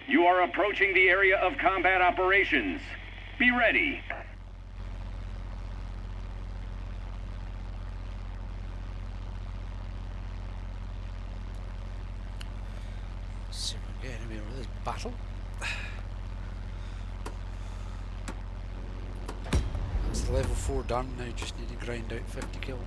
You are approaching the area of combat operations. Be ready. See if we can get anywhere with this battle. That's level 4 done, now just need to grind out 50 kills.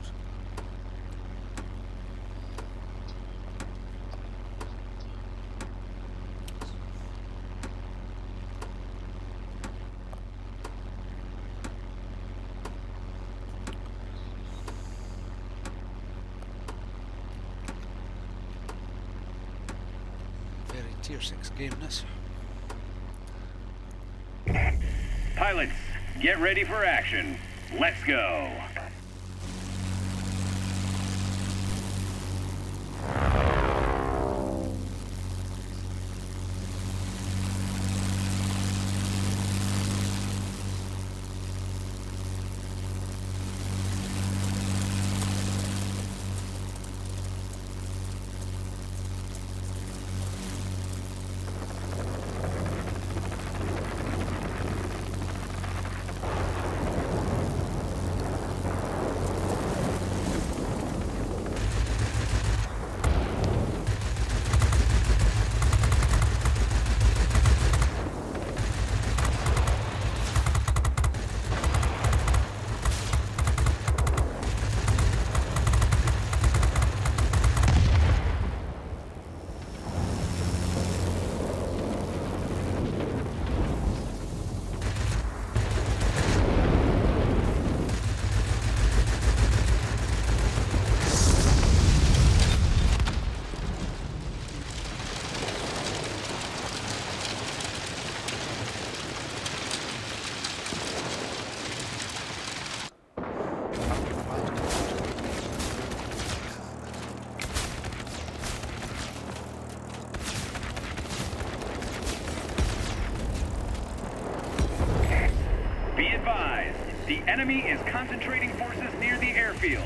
Tier 6 game this. Pilots, get ready for action. Let's go. The enemy is concentrating forces near the airfield.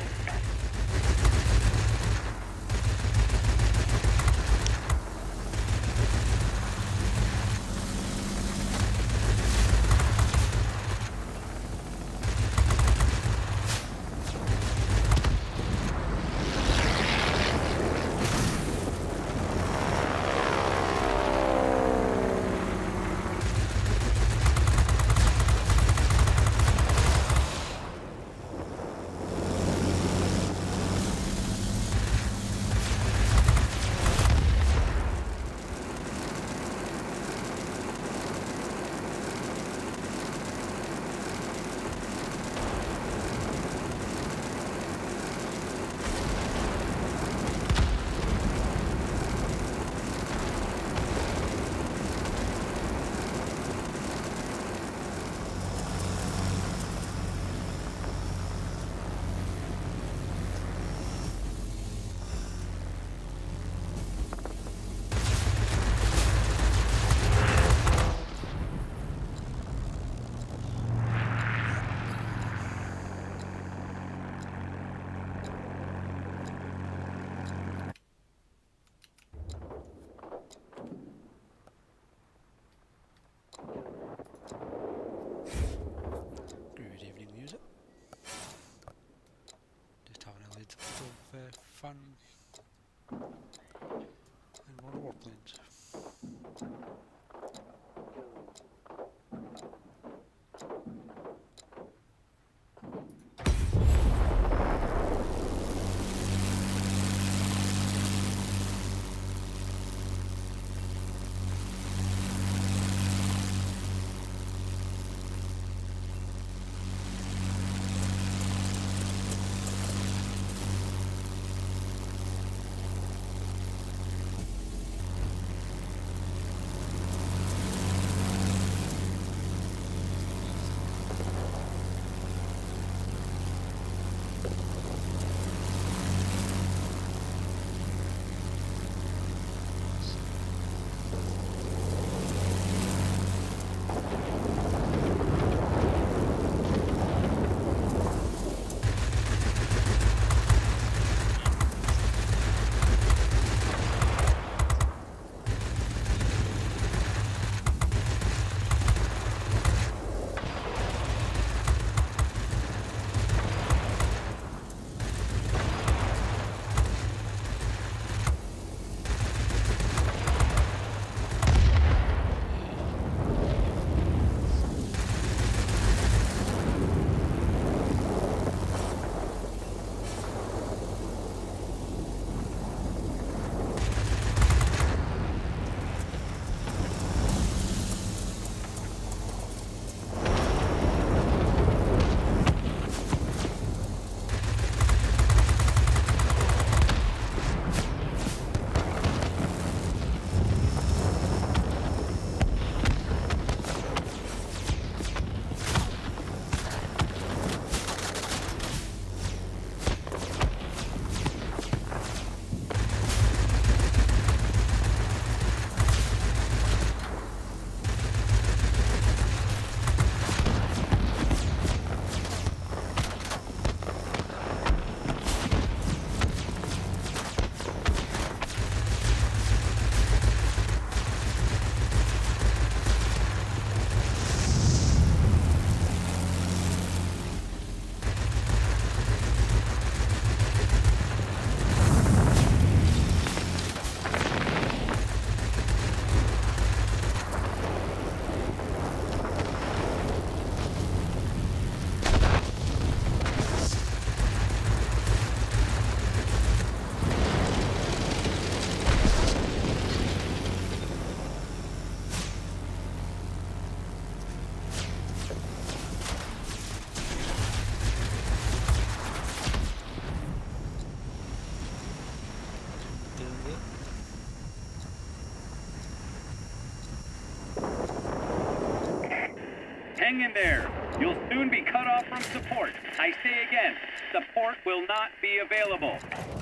Hang in there. You'll soon be cut off from support. I say again, support will not be available.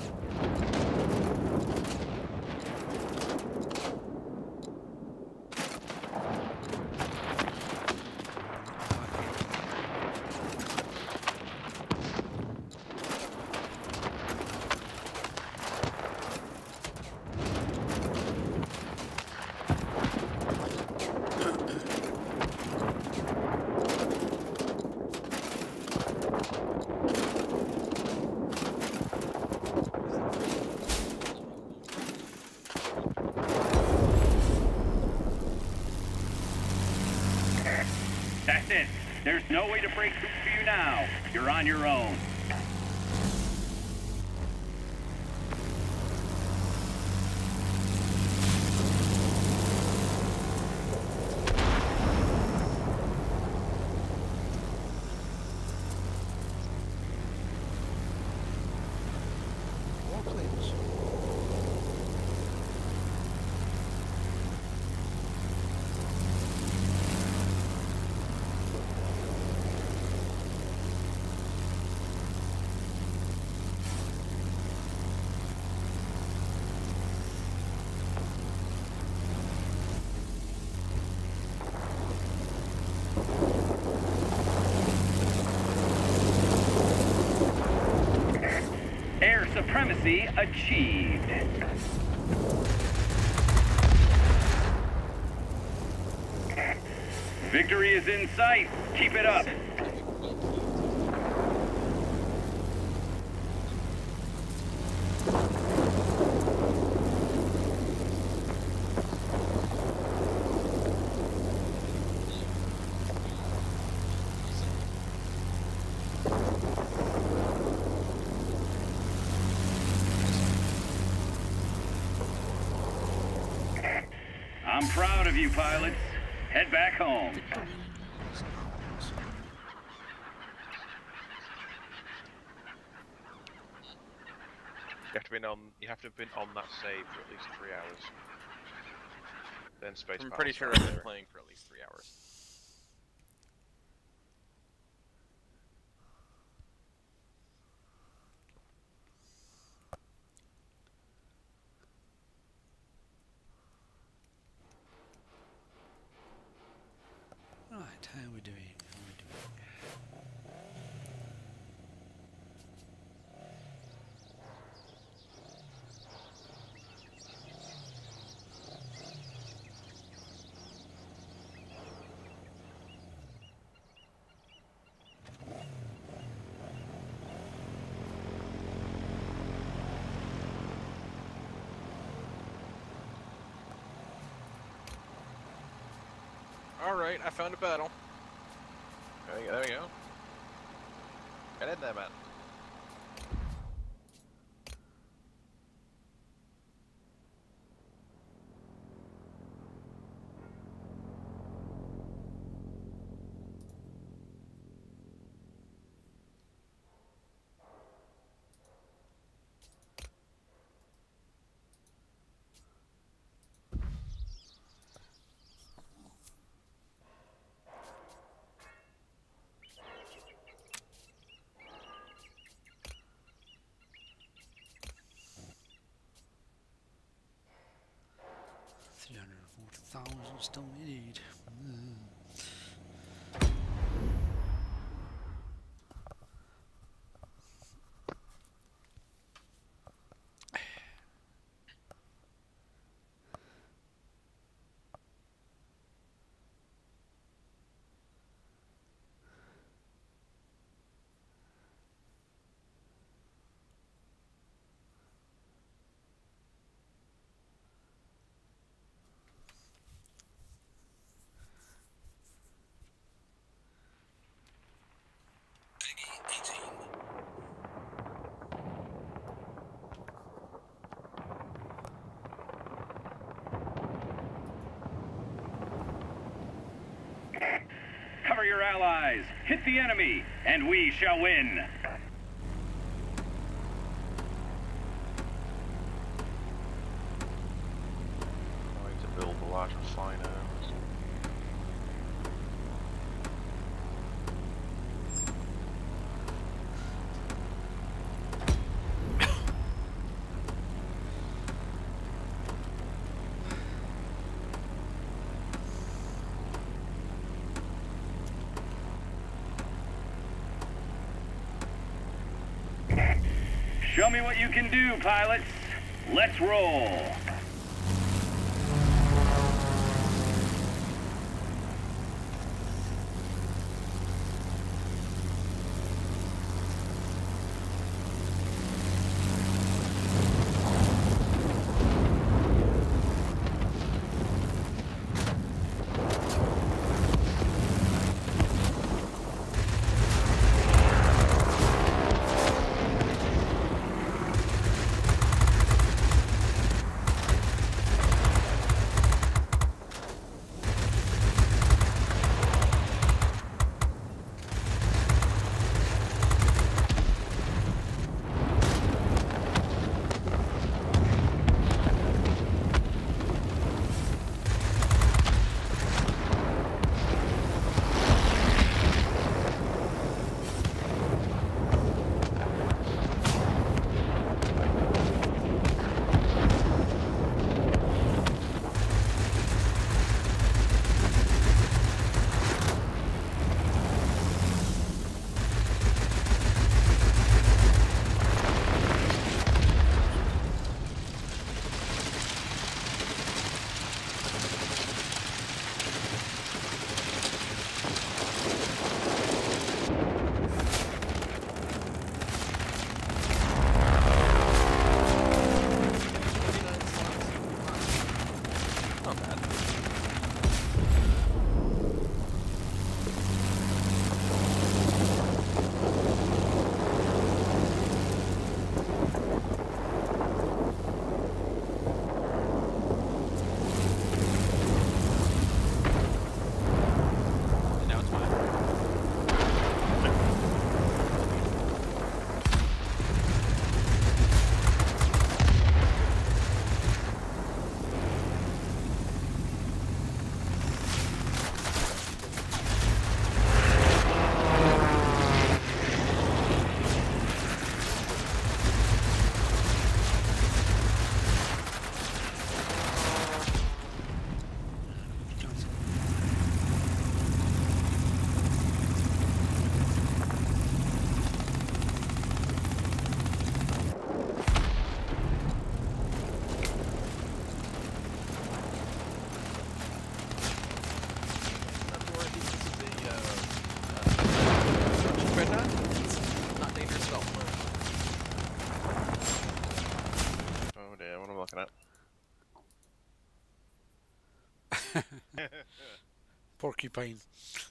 That's it. There's no way to break through for you now. You're on your own. More planes. Air supremacy achieved. Victory is in sight. Keep it up. I'm proud of you, pilots. Head back home. You have to have been on that save for at least 3 hours. Then space. I'm pretty sure I've been playing for at least 3 hours. Right, how are we doing? How are we doing? Alright, I found a battle. There we go. Get in there, man. Still need. Cover your allies, hit the enemy, and we shall win. I need to build a large refiner. Show me what you can do, pilots. Let's roll. Porcupine.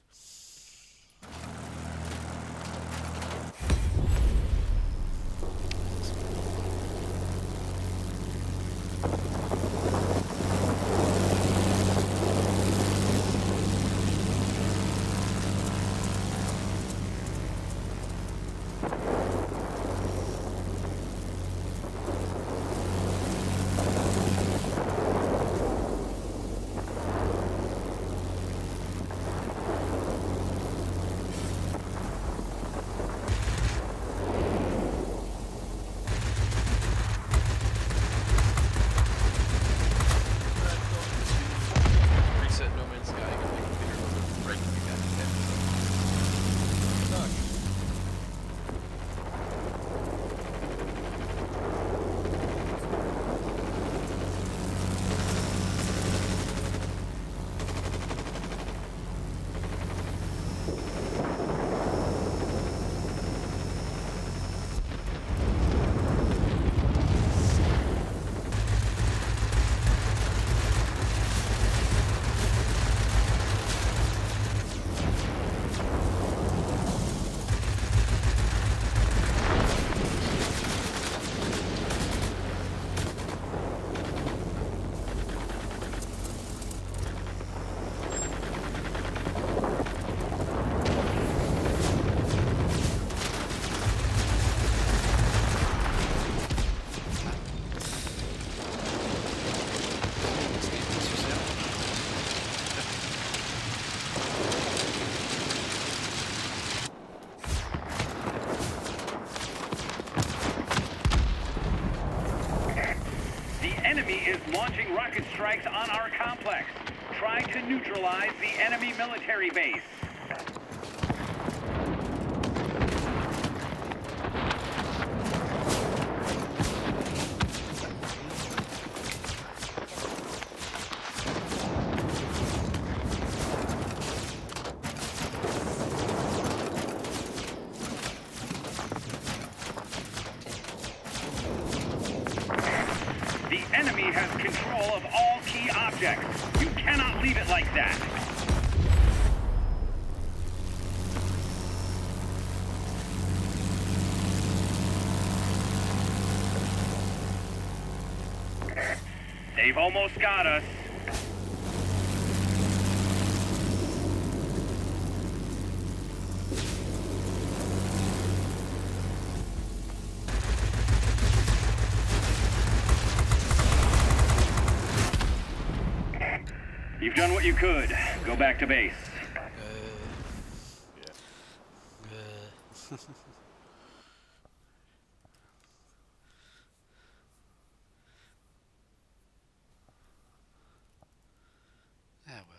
launching rocket strikes on our complex. Try to neutralize the enemy military base. leave it like that. They've almost got us. You've done what you could. Go back to base. Ah well.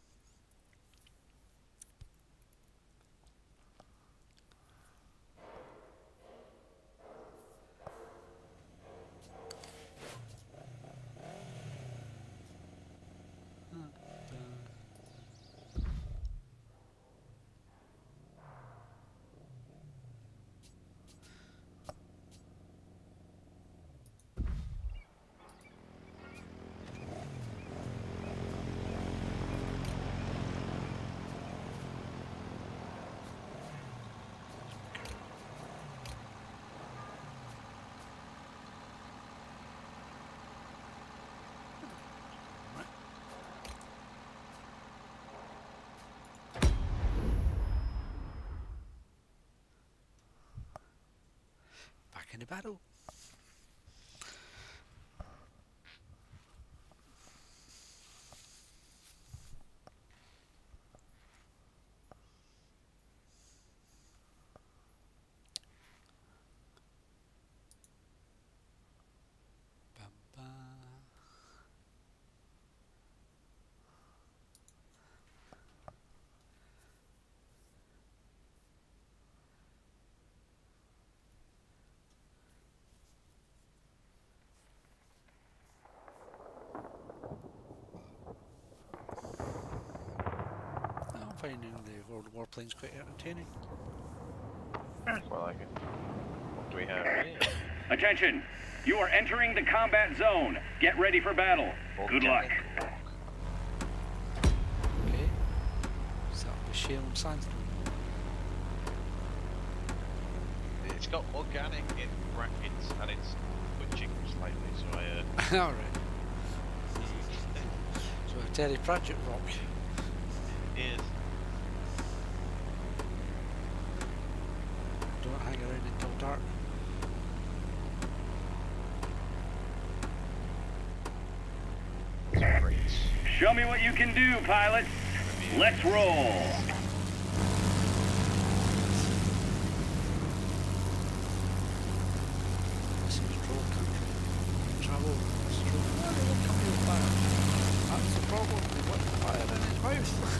Back in the battle. Bum, bum. I'm finding the World War planes quite entertaining. Well, I like it. What do we have here? Attention! You are entering the combat zone. Get ready for battle. Good luck. Okay. Is that the shale and sandstone? It's got organic in brackets and it's twitching slightly, so I Alright. So a Terry Pratchett rock. is. Don't hang around until dark. Great. Show me what you can do, pilots. Let's roll. This is Troll country. Travel is Troll. Oh, they won't come here fire. That's the problem. They want fire in his mouth.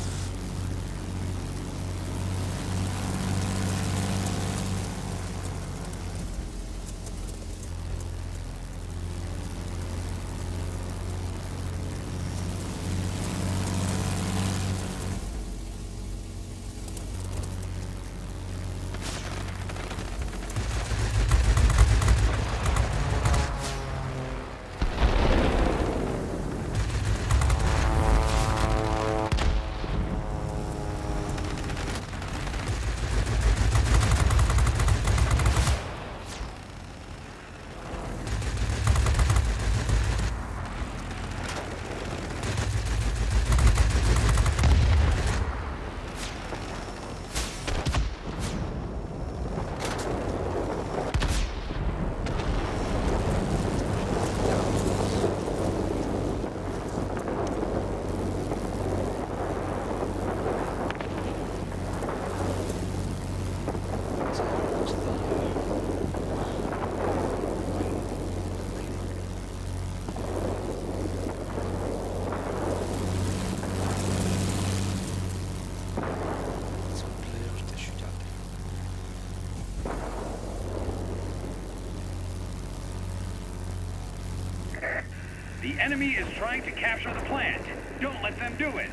The enemy is trying to capture the plant. Don't let them do it.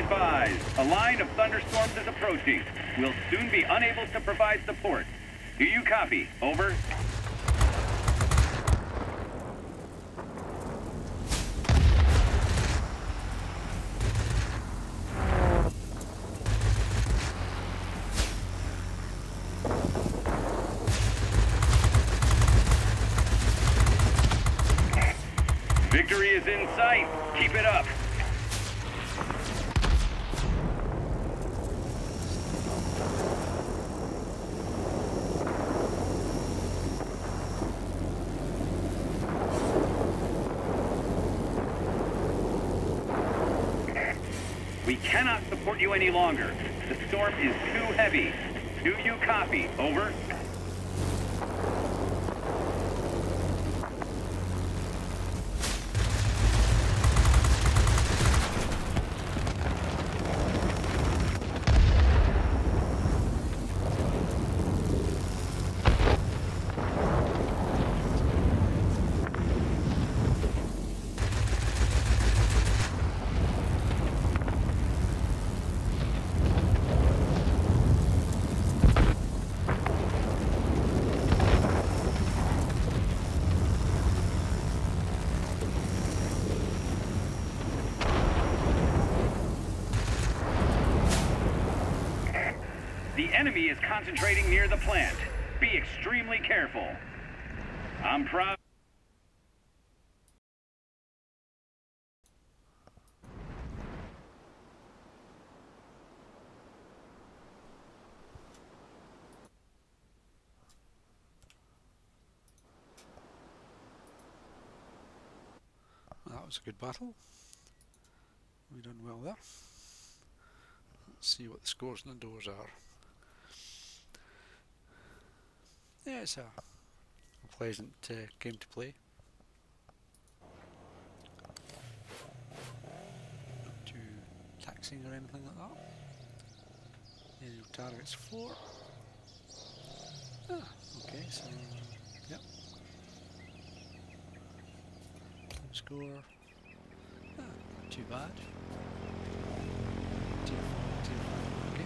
advised, a line of thunderstorms is approaching. We'll soon be unable to provide support. Do you copy? Over. Victory is in sight. Keep it up. We cannot support you any longer. The storm is too heavy. Do you copy? Over. The enemy is concentrating near the plant. Be extremely careful. I'm proud. Well, that was a good battle. We done well there. Let's see what the scores on the doors are. Yeah, it's a pleasant game to play. Not too taxing or anything like that. Any targets 4. Ah, okay, so yep. Score. Ah, not too bad. 2-4, 2-5, okay.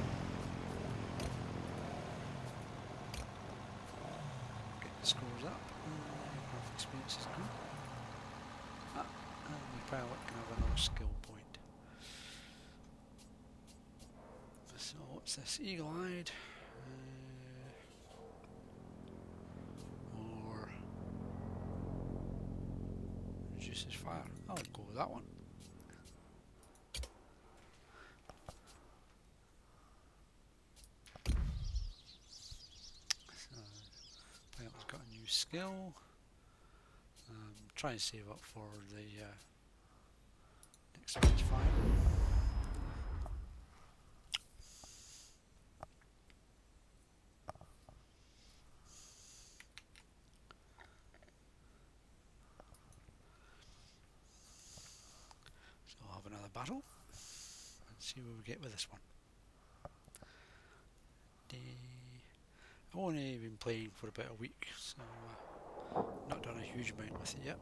Scores up. Craft experience is good. Ah, and the pilot can have another skill point. So what's this? Eagle-eyed. Or reduces fire. I'll go with that one. Pilot's got a new skill. Try and save up for the next stage fire. So I'll have another battle and see where we get with this one. I've only been playing for about a week, so not done a huge amount with it yet.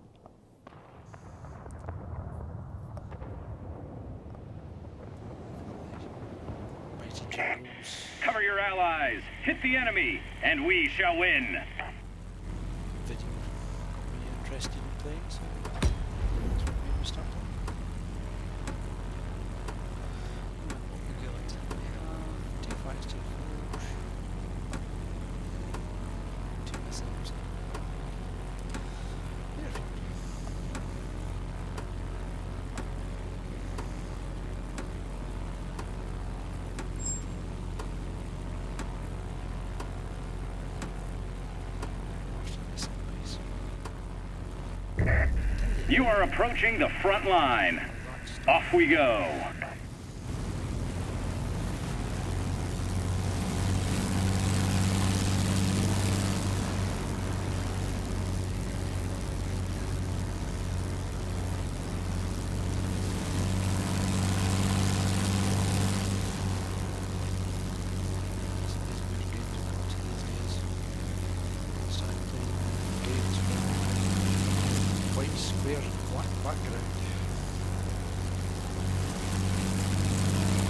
Mighty jungles. Cover your allies. Hit the enemy, and we shall win. Video got me interested in playing, so that's what made me start playing. What would you like to have? 2 fights, 2 4s. 2 missiles. Airfield. You are approaching the front line. Off we go. White square, black background.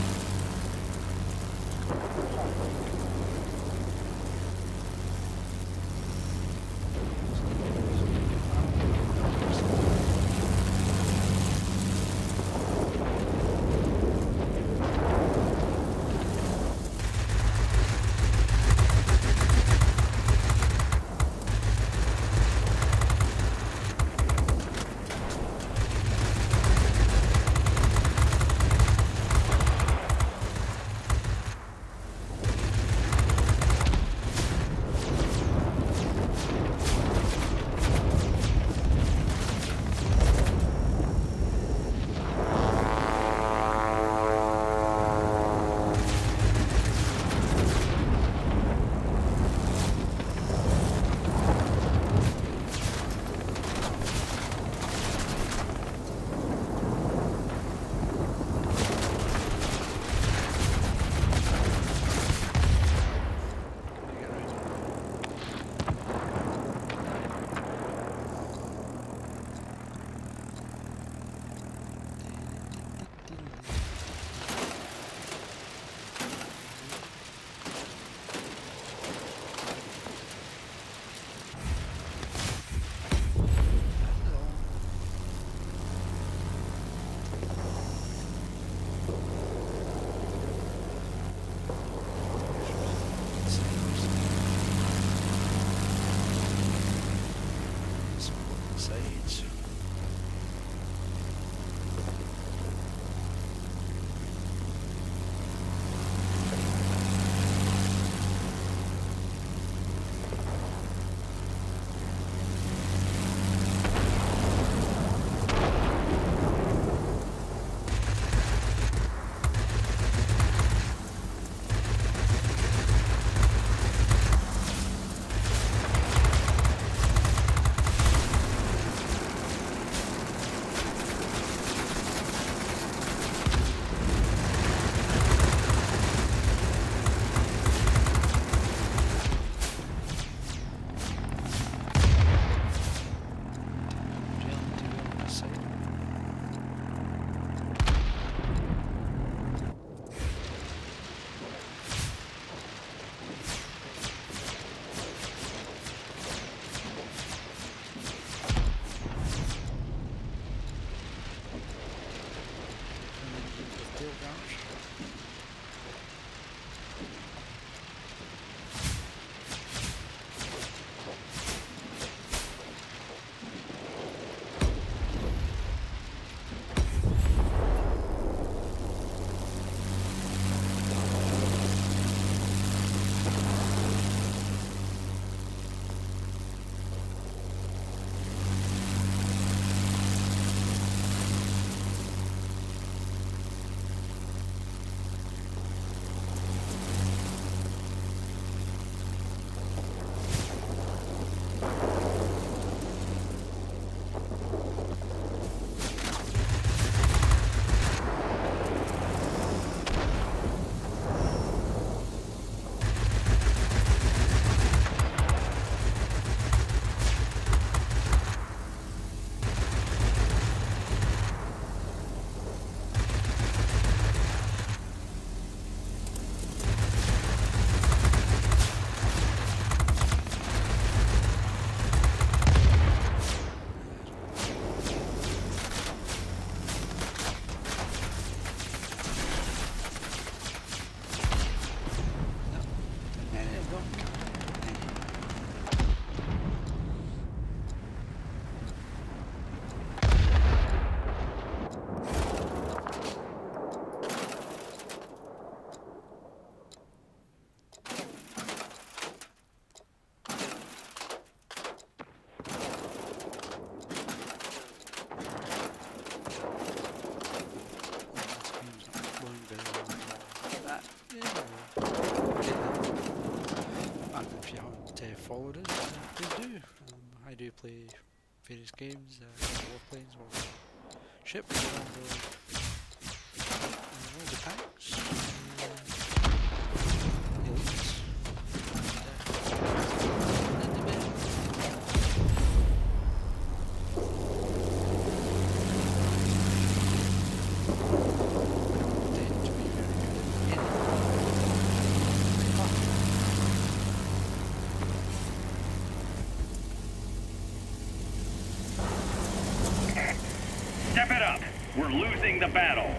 followed us, please do. I do play various games, warplanes, or ships, or the tanks, elites. Tend to be very good at losing the battle.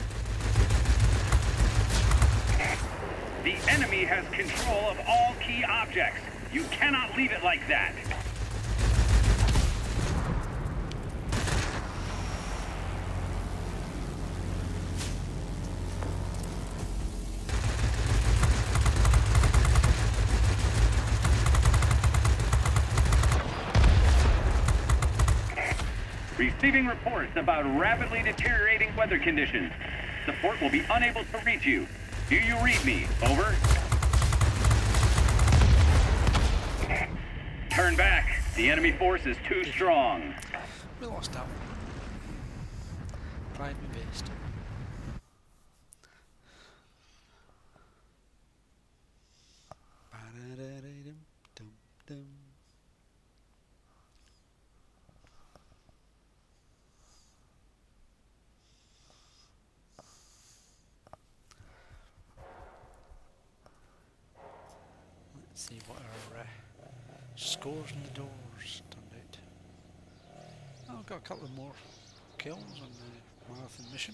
The enemy has control of all key objects. You cannot leave it like that. Receiving reports about rapidly deteriorating weather conditions. Support will be unable to reach you. Do you read me? Over. Turn back. The enemy force is too strong. We lost out. Tried my best. Ba-da-da-da-dum-dum-dum. Let's see what our scores in the doors turned out. Oh, I've got a couple of more kills on the marathon mission.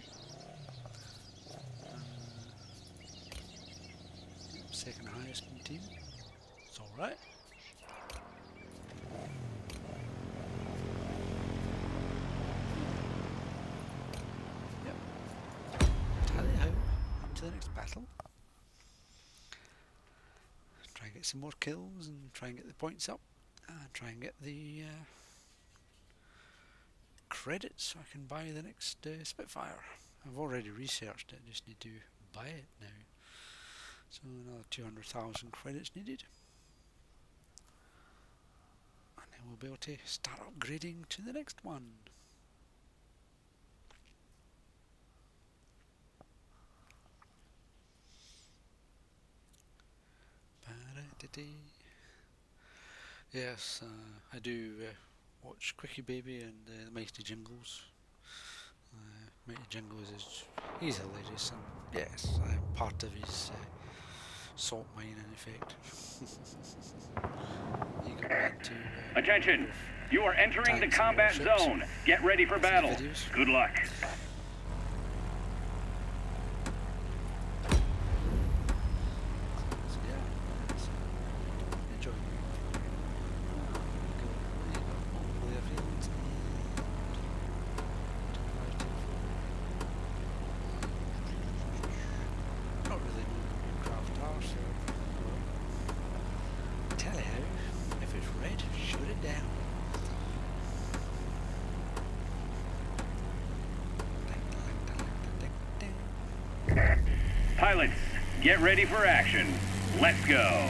Second highest in the team. It's alright. Yep. Tally ho. On to the next battle. Try and get some more kills and try and get the points up. Try and get the credits so I can buy the next Spitfire. I've already researched it, just need to buy it now. So another 200,000 credits needed. And then we'll be able to start upgrading to the next one. Yes, I do watch Quickie Baby and the Mighty Jingles. Mighty Jingles he's hilarious, and yes, I am part of his salt mine in effect. He got me into, Attention! You are entering the combat zone. Get ready for battle. Videos. Good luck. So yeah, it's, enjoy. Hopefully everyone's not really knowing craft are, so tell you how, if it's red, shoot it down. Pilots, get ready for action. Let's go.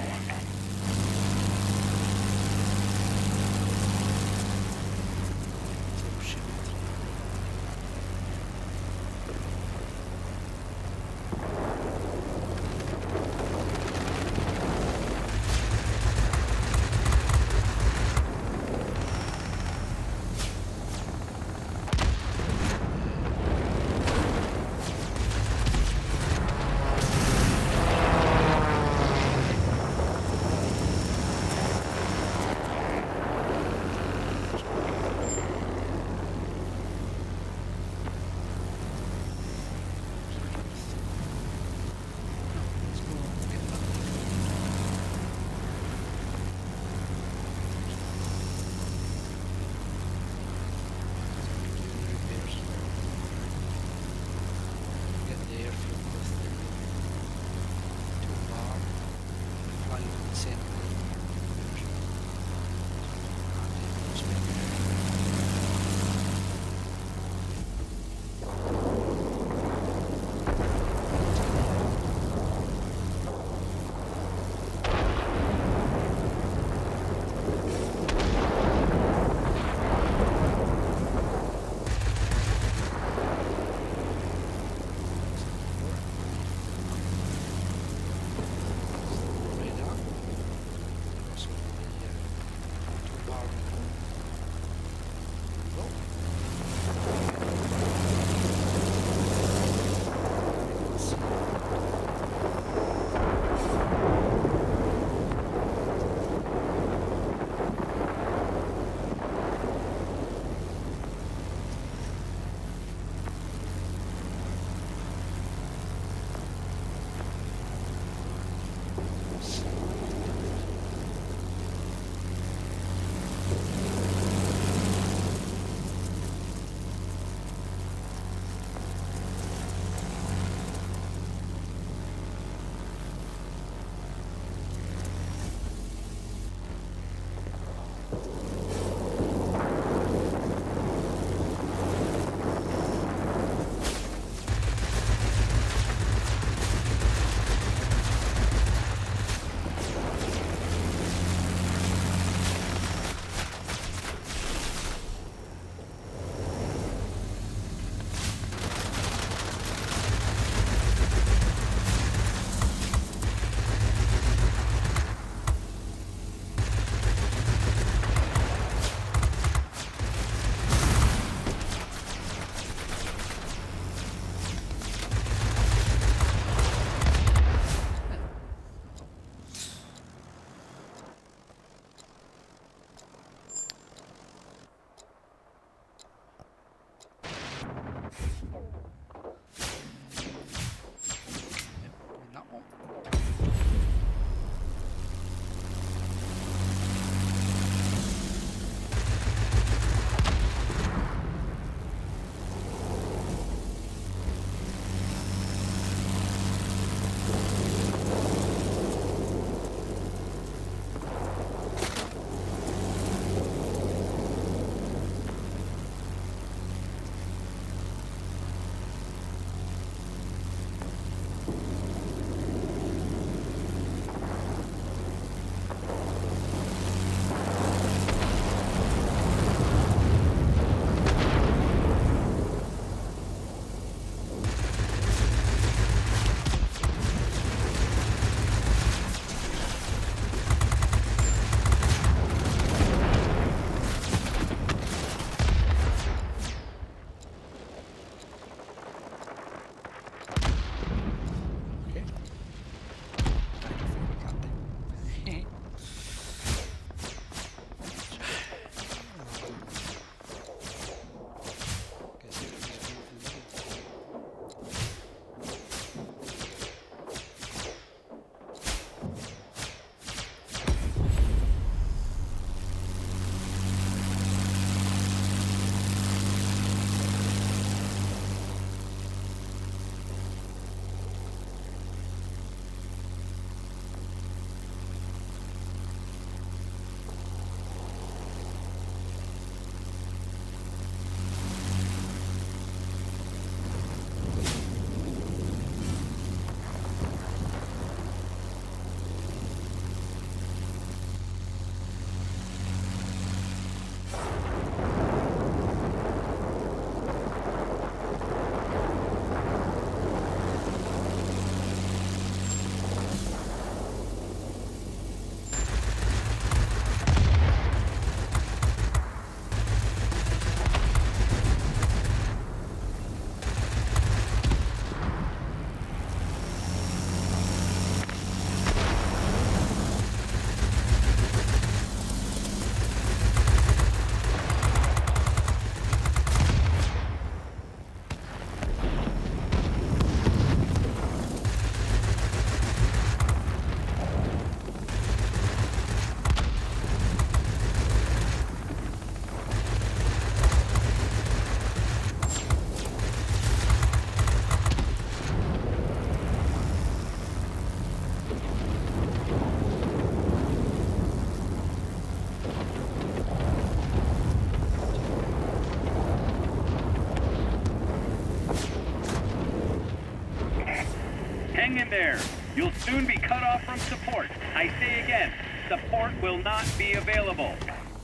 there. You'll soon be cut off from support. I say again, support will not be available.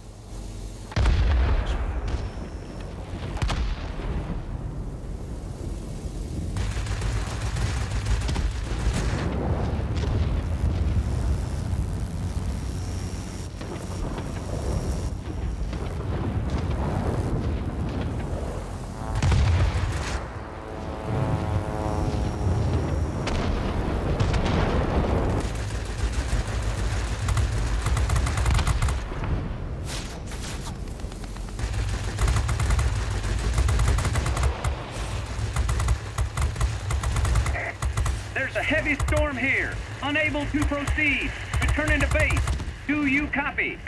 There's a heavy storm here. Unable to proceed. Returning to base. Do you copy?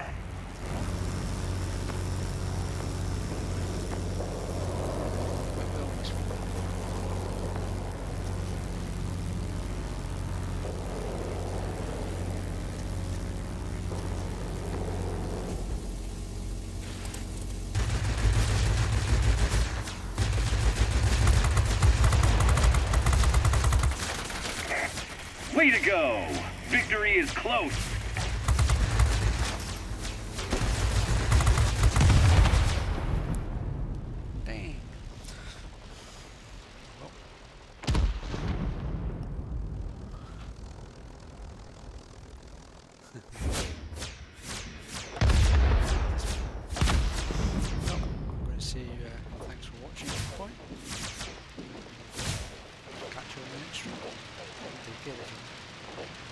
Way to go! Victory is close! Dang. Well, I'm going to say thanks for watching at this point. Catch you on the next stream. Take care.